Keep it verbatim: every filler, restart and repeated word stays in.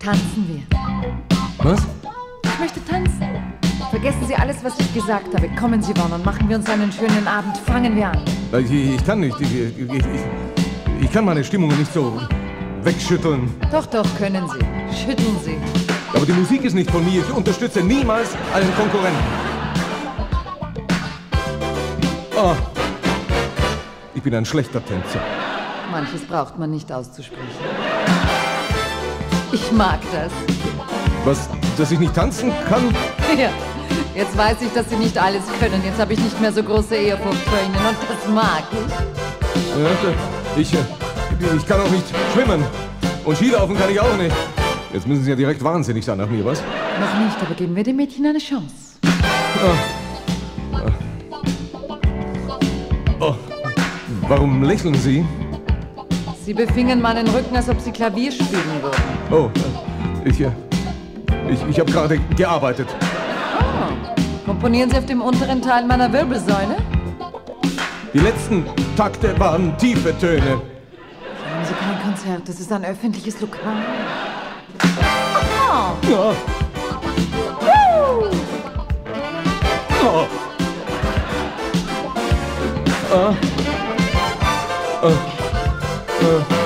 Tanzen wir. Was? Ich möchte tanzen. Vergessen Sie alles, was ich gesagt habe. Kommen Sie, Ron, und machen wir uns einen schönen Abend. Fangen wir an. Ich, ich kann nicht. Ich, ich, ich, ich kann meine Stimmung nicht so wegschütteln. Doch, doch, können Sie. Schütteln Sie. Aber die Musik ist nicht von mir. Ich unterstütze niemals einen Konkurrenten. Oh. Ich bin ein schlechter Tänzer. Manches braucht man nicht auszusprechen. Ich mag das. Was? Dass ich nicht tanzen kann? Ja, jetzt weiß ich, dass Sie nicht alles können. Jetzt habe ich nicht mehr so große Ehrfurcht vor Ihnen und das mag ich. Ja, ich, ich kann auch nicht schwimmen. Und Skilaufen kann ich auch nicht. Jetzt müssen Sie ja direkt wahnsinnig sein nach mir, was? Noch nicht, aber geben wir dem Mädchen eine Chance. Oh. Oh. Warum lächeln Sie? Sie befingen meinen Rücken, als ob Sie Klavier spielen würden. Oh, ich, ich, ich habe gerade gearbeitet. Oh. Komponieren Sie auf dem unteren Teil meiner Wirbelsäule? Die letzten Takte waren tiefe Töne. Hier haben Sie kein Konzert, das ist ein öffentliches Lokal. Oh. Ja. Uh. Oh. Ah. Ah. Ah.